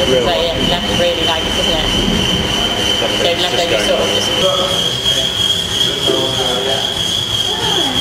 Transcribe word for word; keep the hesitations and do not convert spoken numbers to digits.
was Real to say, one. yeah, left really nice, isn't it? Nothing, So it's left just over going sort on. of just